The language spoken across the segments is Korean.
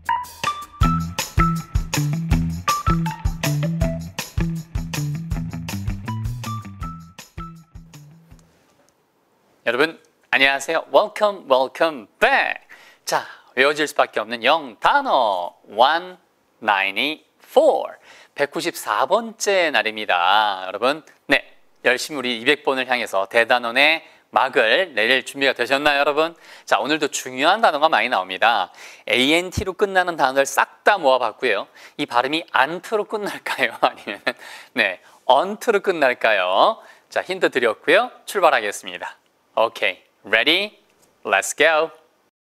여러분 안녕하세요. Welcome, welcome back. 자, 외워질 수밖에 없는 영단어 194. 194번째 날입니다. 여러분, 네, 열심히 우리 200번을 향해서 대단원의 막을 내릴 준비가 되셨나요, 여러분? 자, 오늘도 중요한 단어가 많이 나옵니다. ANT로 끝나는 단어를 싹 다 모아봤고요. 이 발음이 안트로 끝날까요? 아니면 네, 언트로 끝날까요? 자, 힌트 드렸고요. 출발하겠습니다. Okay, ready? Let's go.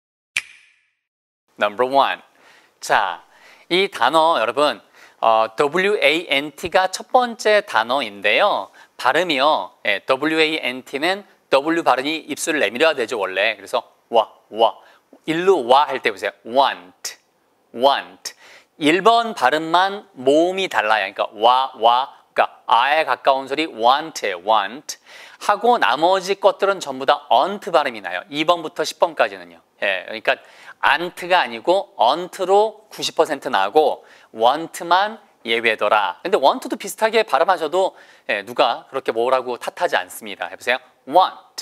Number one. 자, 이 단어 여러분 WANT가 첫 번째 단어인데요. 발음이요. WANT는 W 발음이 입술을 내밀어야 되죠, 원래. 그래서 와. 일로 와 할 때 보세요. want. 1번 발음만 모음이 달라요. 그러니까 그러니까 아에 가까운 소리 want예요. want. 하고 나머지 것들은 전부 다 언트 발음이 나요. 2번부터 10번까지는요. 예, 그러니까 안트가 아니고 언트로 90% 나고 want만 예외더라. 근데 want도 비슷하게 발음하셔도 누가 그렇게 뭐라고 탓하지 않습니다. 해보세요. want.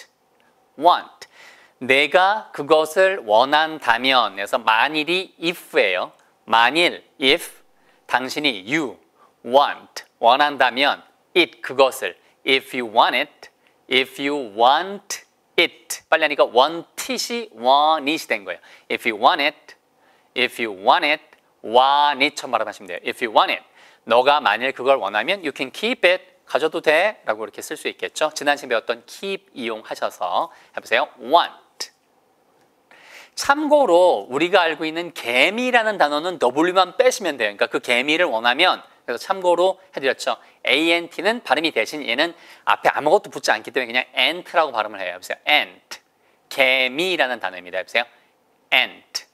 내가 그것을 원한다면 그래서 만일이 if예요. 만일 if 당신이 you want 원한다면 it 그것을 if you want it 빨리 하니까 wantit이 wantit이 된 거예요. if you want it want it처럼 발음하시면 돼요. if you want it 너가 만일 그걸 원하면 you can keep it 가져도 돼 라고 이렇게 쓸 수 있겠죠. 지난 시간에 배웠던 keep 이용하셔서 해보세요. want. 참고로 우리가 알고 있는 개미라는 단어는 W만 빼시면 돼요. 그러니까 그 개미를 원하면 그래서 참고로 해드렸죠. ANT는 발음이 대신 얘는 앞에 아무것도 붙지 않기 때문에 그냥 ant라고 발음을 해요. 보세요. ant. 개미라는 단어입니다. 보세요. ant.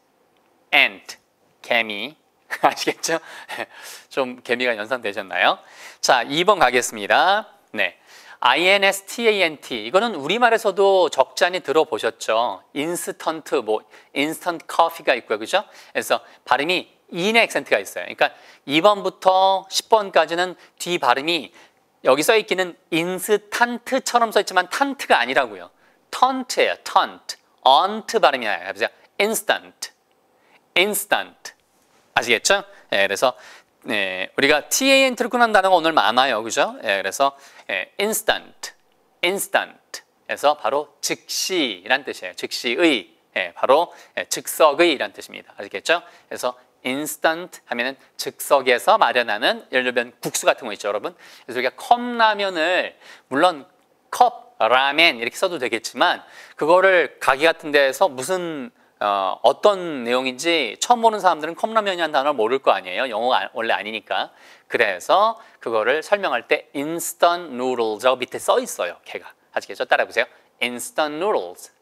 개미. 아시겠죠? 좀 개미가 연상되셨나요? 자, 2번 가겠습니다. 네. INSTANT. 이거는 우리말에서도 적잖이 들어보셨죠? 인스턴트, 인스턴트 커피가 있고요. 그죠? 그래서 발음이 인의 액센트가 있어요. 그러니까 2번부터 10번까지는 뒤 발음이 여기 써 있기는 인스탄트처럼 써 있지만 탄트가 아니라고요. 턴트예요. 턴트. 언트 발음이 나요. 해보세요. instant. 아시겠죠? 네, 그래서 우리가 TANT를 끝난 단어가 오늘 많아요. 그죠? 그래서 instant. 에서 바로 즉시란 뜻이에요. 즉시의. 바로 즉석의란 뜻입니다. 아시겠죠? 그래서 instant 하면은 즉석에서 마련하는 예를 들면 국수 같은 거 있죠, 여러분. 그래서 우리가 컵라면을 물론 컵, 라멘 이렇게 써도 되겠지만 그거를 가게 같은 데에서 무슨 어떤 내용인지 처음 보는 사람들은 컵라면이라는 단어를 모를 거 아니에요. 영어가 원래 아니니까. 그래서 그거를 설명할 때 instant noodles라고 밑에 써 있어요. 걔가. 아시겠죠? 따라해보세요. instant noodles.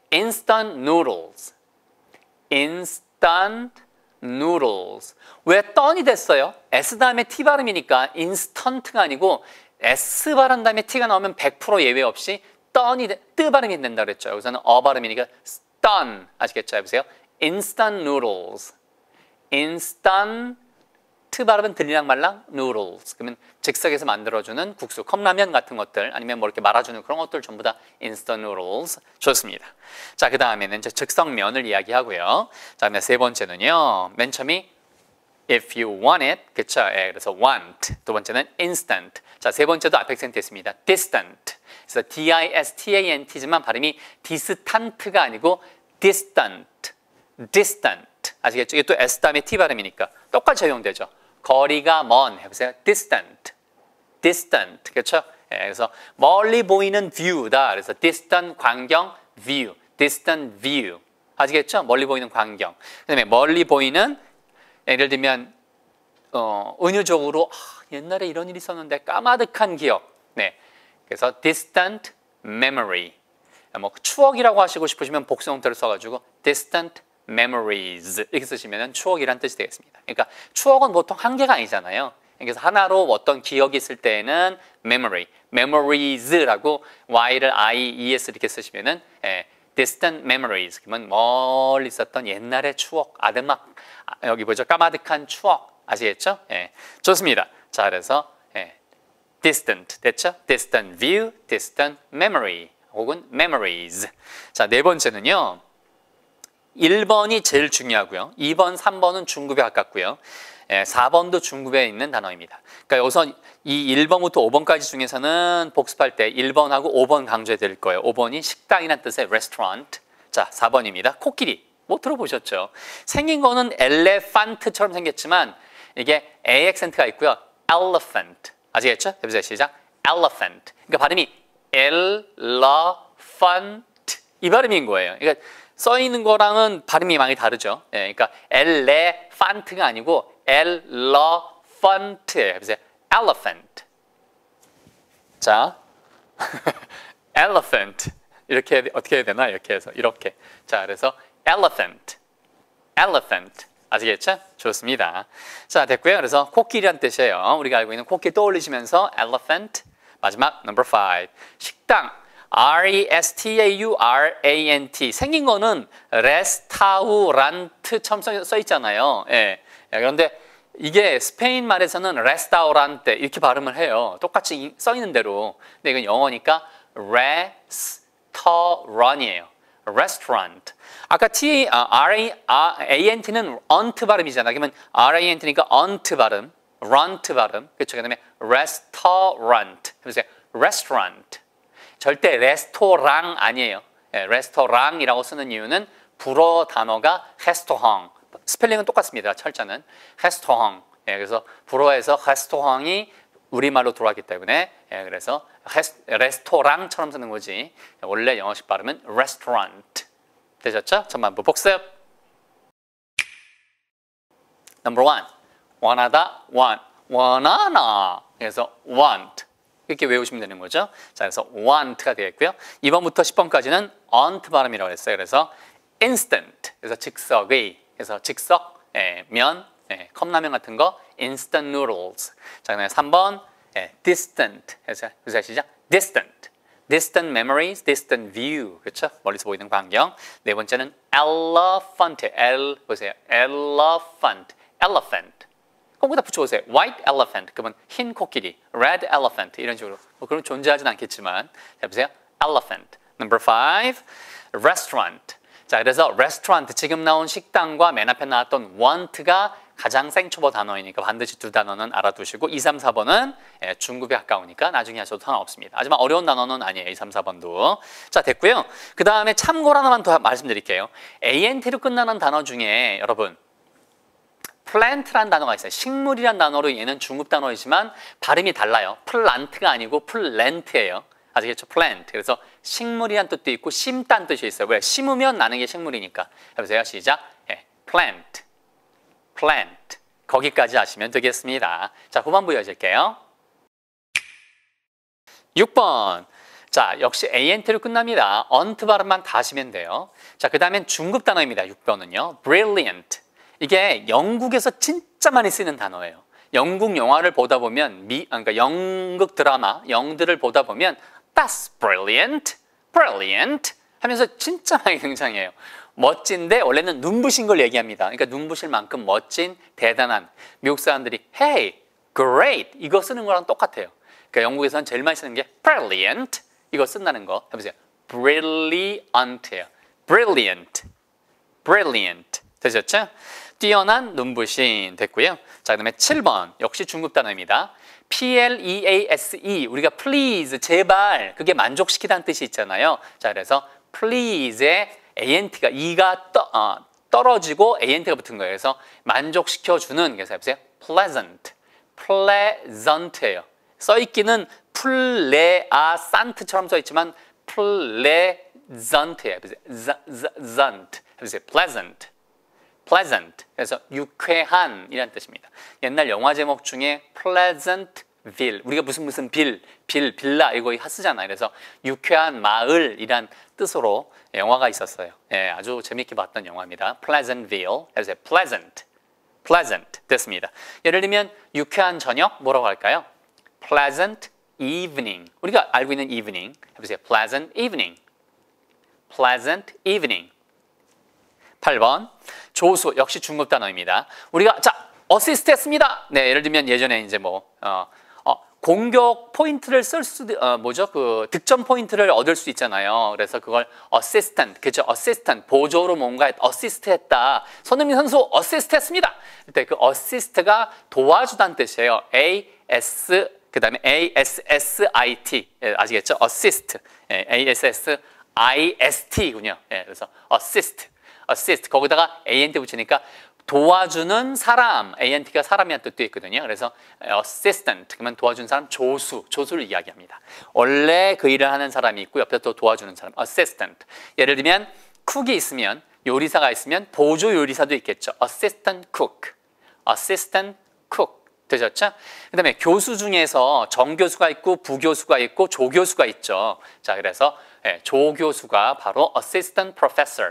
왜 떤이 됐어요? S 다음에 T 발음이니까 인스턴트가 아니고 S 발음 다음에 T가 나오면 100% 예외 없이 뜨 발음이 된다 그랬죠. 여기서는 발음이니까 stun. 아시겠죠? 해보세요. instant noodles. instant 발음은 들리랑 말랑 noodles. 그러면 즉석에서 만들어주는 국수, 컵라면 같은 것들 아니면 뭐 이렇게 말아주는 그런 것들 전부 다 instant noodles. 좋습니다. 자, 그 다음에는 이제 즉석면을 이야기하고요. 자, 그다음에 세 번째는요. 맨 처음이 if you want it. 그쵸? 그래서 want. 두 번째는 instant. 자, 세 번째도 앞 액센트 있습니다. distant. 그래서 D-I-S-T-A-N-T지만 발음이 distant가 아니고 distant. 아시겠죠? 이게 또 S 다음에 T 발음이니까 똑같이 적용되죠. 거리가 먼 해보세요. distant. 그렇죠? 그래서 멀리 보이는 view다. 그래서 distant 광경 view. 아시겠죠? 멀리 보이는 광경. 그다음에 멀리 보이는 예를 들면 은유적으로 옛날에 이런 일이 있었는데 까마득한 기억. 네. 그래서 distant memory. 뭐 추억이라고 하시고 싶으시면 복수 형태를 써가지고 distant memories 이렇게 쓰시면 추억이란 뜻이 되겠습니다. 그러니까 추억은 보통 한 개가 아니잖아요. 그래서 하나로 어떤 기억이 있을 때는 memories라고 y를 ies 이렇게 쓰시면은 distant memories. 그러면 멀리 있었던 옛날의 추억, 아드막, 여기 보죠. 까마득한 추억. 아시겠죠? 예. 좋습니다. 자, 그래서 distant 됐죠? distant view, distant memory 혹은 memories. 자, 네 번째는요. 1번이 제일 중요하고요. 2번, 3번은 중급에 가깝고요. 4번도 중급에 있는 단어입니다. 그러니까 여기서 이 1번부터 5번까지 중에서는 복습할 때 1번하고 5번 강조해 드릴 거예요. 5번이 식당이라는 뜻의 restaurant. 자, 4번입니다. 코끼리. 뭐 들어보셨죠? 생긴 거는 엘레판트처럼 생겼지만 이게 A 액센트가 있고요. elephant. 아시겠죠? 해보세요. 시작. elephant. 그러니까 발음이 elephant 이 발음인 거예요. 그러니까 써 있는 거랑은 발음이 많이 다르죠. 예, 그러니까 엘레판트가 아니고 elephant예요. 해보세요. elephant. 자, elephant. 이렇게 어떻게 해야 되나? 이렇게 해서 이렇게. 자, 그래서 elephant. elephant. 아시겠죠? 좋습니다. 자, 됐고요. 그래서 코끼리란 뜻이에요. 우리가 알고 있는 코끼리 떠올리시면서 elephant. 마지막 number 5. 식당. R-E-S-T-A-U-R-A-N-T. 생긴 거는 레스타우란트처럼 써 있잖아요. 예. 그런데 이게 스페인 말에서는 레스타우란테 이렇게 발음을 해요. 똑같이 써 있는 대로. 근데 이건 영어니까 레스터런이에요. restaurant. 아까 R-A-N-T는 언트 발음이잖아. 그러면 R-A-N-T니까 언트 발음, 런트 발음. 그렇죠. 그 다음에 restaurant. 해보세요. restaurant. 절대 레스토랑 아니에요. 예, 레스토랑이라고 쓰는 이유는 불어 단어가 레스토랑. 스펠링은 똑같습니다. 철자는 레스토랑. 예, 그래서 불어에서 레스토랑이 우리말로 돌아왔기 때문에 예, 그래서 레스토랑처럼 쓰는 거지. 원래 영어식 발음은 restaurant. 되셨죠? 전반부 복습. Number 1. 원하다, want. 원하나. 그래서 want. 이렇게 외우시면 되는 거죠. 자, 그래서 want가 되겠고요. 2번부터 10번까지는 on 발음이라고 했어요. 그래서 instant. 그래서 즉석의. 그래서 즉석, 면, 컵라면 같은 거, instant noodles. 자, 그다음에 3번, distant. 그래서 시작. distant. distant memories, distant view. 그렇죠? 멀리서 보이는 광경. 네 번째는 elephant. 보세요. elephant. elephant. 거기다 붙여보세요. white elephant. 그러면 흰 코끼리. red elephant. 이런 식으로. 뭐 그런 존재하진 않겠지만. 자, 보세요. elephant. Number 5. restaurant. 자, 그래서 restaurant. 지금 나온 식당과 맨 앞에 나왔던 want가 가장 생초보 단어이니까 반드시 두 단어는 알아두시고 2, 3, 4번은 중급에 가까우니까 나중에 하셔도 상관없습니다. 하지만 어려운 단어는 아니에요. 2, 3, 4번도. 자, 됐고요. 그 다음에 참고로 하나만 더 말씀드릴게요. ANT로 끝나는 단어 중에 여러분 plant라는 단어가 있어요. 식물이란 단어로 얘는 중급 단어이지만 발음이 달라요. plant가 아니고 plant예요. 아시겠죠? plant. 그래서 식물이란 뜻도 있고 심다는 뜻이 있어요. 왜? 심으면 나는 게 식물이니까. 해보세요. 시작. plant. plant. 거기까지 하시면 되겠습니다. 자, 후반부 이어질게요. 6번. 자, 역시 ANT로 끝납니다. 언트 발음만 다 하시면 돼요. 자, 그 다음엔 중급 단어입니다. 6번은요. brilliant. 이게 영국에서 진짜 많이 쓰는 단어예요. 영국 영화를 보다 보면, 그러니까 연극 드라마, 영들을 보다 보면 That's brilliant, brilliant 하면서 진짜 많이 등장해요. 멋진데 원래는 눈부신 걸 얘기합니다. 그러니까 눈부실 만큼 멋진, 대단한. 미국 사람들이 Hey, great 이거 쓰는 거랑 똑같아요. 그러니까 영국에서는 제일 많이 쓰는 게 brilliant 이거 쓴다는 거. 해보세요. brilliant예요. brilliant, brilliant 되셨죠? 뛰어난, 눈부신 됐고요. 자, 그다음에 7번 역시 중급 단어입니다. P-L-E-A-S-E 우리가 please, 제발 그게 만족시키다는 뜻이 있잖아요. 자, 그래서 please의 ANT가 E가 떨어지고 ANT가 붙은 거예요. 그래서 만족시켜주는 그래서 해보세요. pleasant, pleasant예요. 써있기는 플레아산트처럼 써있지만 pleasant예요. zant 해보세요. pleasant. pleasant. 그래서 유쾌한 이라는 뜻입니다. 옛날 영화 제목 중에 Pleasantville. 우리가 무슨 빌라 이거 쓰잖아요. 그래서 유쾌한 마을이란 뜻으로 영화가 있었어요. 예, 아주 재밌게 봤던 영화입니다. Pleasantville. 그래서 pleasant. pleasant 됐습니다. 예를 들면 유쾌한 저녁 뭐라고 할까요? Pleasant evening. 우리가 알고 있는 evening. 해보세요. Pleasant evening. pleasant evening. 8번 조수 역시 중급 단어입니다. 우리가 자 어시스트 했습니다. 네, 예를 들면 예전에 이제 공격 포인트를 쓸 수도 그 득점 포인트를 얻을 수 있잖아요. 그래서 그걸 assistant, 그죠? assistant 보조로 뭔가 assist 했다. 손흥민 선수 assist 했습니다. 그때 그 assist가 도와주다는 뜻이에요. AS 그다음에 ASSIT 아시겠죠? assist, ASSIST군요. 그래서 assist 거기다가 ANT 붙이니까 도와주는 사람, ANT가 사람이란 뜻도 있거든요. 그래서 assistant, 그러면 도와주는 사람, 조수를 이야기합니다. 원래 그 일을 하는 사람이 있고 옆에 또 도와주는 사람, assistant. 예를 들면 쿡이 있으면, 요리사가 있으면 보조 요리사도 있겠죠. assistant cook, 되셨죠? 그 다음에 교수 중에서 정교수가 있고 부교수가 있고 조교수가 있죠. 자, 그래서 조교수가 바로 assistant professor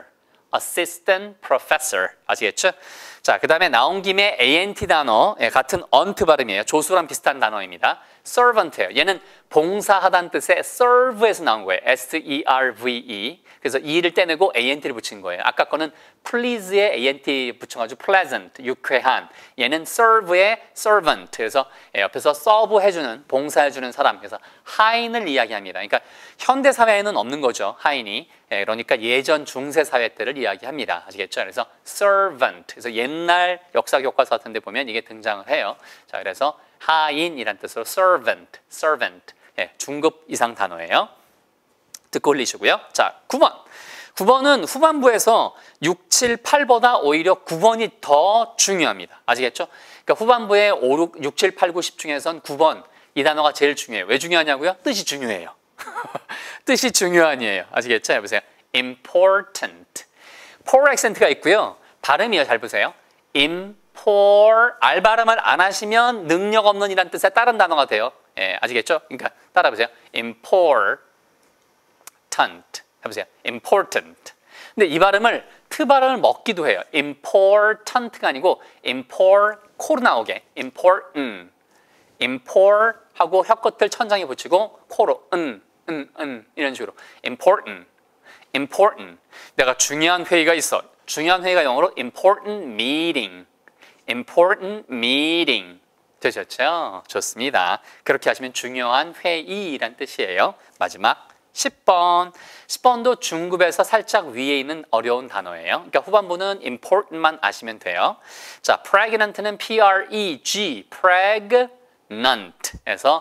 아시겠죠? 자, 그 다음에 나온 김에 ANT 단어 같은 언트 발음이에요. 조수랑 비슷한 단어입니다. servant예요. 얘는 봉사하다는 뜻의 serve에서 나온 거예요. S-E-R-V-E. 그래서 E를 떼내고 ANT를 붙인 거예요. 아까 거는 please에 ANT 붙여가지고 pleasant, 유쾌한. 얘는 serve의 servant. 그래서 옆에서 serve 해주는, 봉사해주는 사람. 그래서 하인을 이야기합니다. 그러니까 현대 사회에는 없는 거죠. 하인이. 그러니까 예전 중세 사회 때를 이야기합니다. 아시겠죠? 그래서 servant. 그래서 옛날 역사 교과서 같은 데 보면 이게 등장을 해요. 자, 그래서 하인이란 뜻으로 servant. 중급 이상 단어예요. 듣고 흘리시고요. 자, 9번. 9번은 후반부에서 6, 7, 8보다 오히려 9번이 더 중요합니다. 아시겠죠? 그러니까 후반부에 6, 7, 8, 9, 10 중에선 9번 이 단어가 제일 중요해요. 왜 중요하냐고요? 뜻이 중요해요. 뜻이 중요한이에요. 아시겠죠? 해보세요. important. poor 액센트가 있고요. 발음이요. 잘 보세요. R 발음을 안 하시면 능력 없는 이란 뜻의 다른 단어가 돼요. 아시겠죠? 그러니까 따라 보세요. important. 해보세요. important. 근데 이 발음을 트 발음을 먹기도 해요. important가 아니고 코로 나오게. important 하고 혀끝을 천장에 붙이고 코로 이런 식으로 important. 내가 중요한 회의가 있어. 중요한 회의가 영어로 important meeting. 되셨죠? 좋습니다. 그렇게 하시면 중요한 회의란 뜻이에요. 마지막 10번. 10번도 중급에서 살짝 위에 있는 어려운 단어예요. 그러니까 후반부는 important만 아시면 돼요. 자, pregnant는 pregnant에서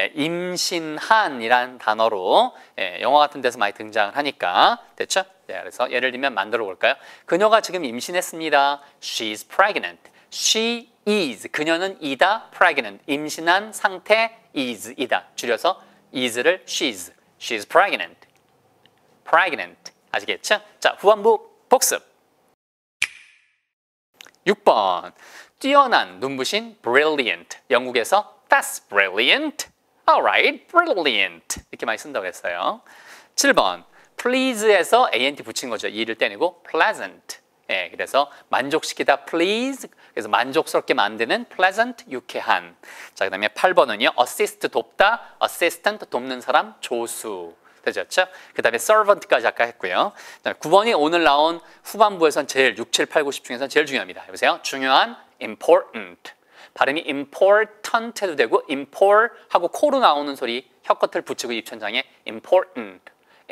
임신한이란 단어로 영화 같은 데서 많이 등장을 하니까 됐죠? 네, 그래서 예를 들면 만들어 볼까요? 그녀가 지금 임신했습니다. She's pregnant. She is. 그녀는 이다. pregnant. 임신한 상태 is이다. 줄여서 is를 she's. She's pregnant. 아시겠죠? 자, 후반부 복습. 6번. 뛰어난, 눈부신, brilliant. 영국에서 that's brilliant. Alright, brilliant. 이렇게 많이 쓴다고 했어요. 7번. please에서 ANT 붙인 거죠. E를 떼내고 pleasant. 그래서 만족시키다 please. 그래서 만족스럽게 만드는 pleasant, 유쾌한. 자, 그 다음에 8번은요. assist, 돕다. assistant, 돕는 사람, 조수. 되셨죠? 그 다음에 servant까지 아까 했고요. 9번이 오늘 나온 후반부에선 제일 6, 7, 8, 9, 10 중에서 제일 중요합니다. 해보세요. 중요한, important. 발음이 important 해도 되고 import 하고 코로 나오는 소리 혀끝을 붙이고 입천장에 important.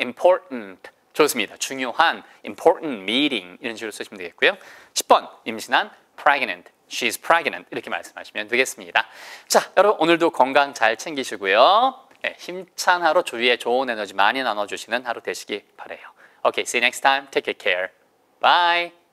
좋습니다. 중요한 important meeting 이런 식으로 쓰시면 되겠고요. 10번 임신한 pregnant. She's pregnant 이렇게 말씀하시면 되겠습니다. 자, 여러분 오늘도 건강 잘 챙기시고요. 힘찬 하루 주위에 좋은 에너지 많이 나눠주시는 하루 되시기 바래요. Okay, see you next time. Take care. Bye.